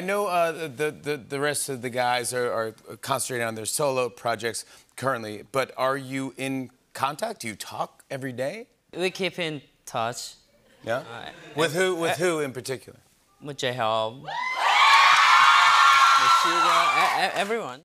know the rest of the guys are concentrating on their solo projects currently, but are you in contact? Do you talk every day? We keep in touch. Yeah? With who? With who in particular? With jhope. With Sugar, everyone.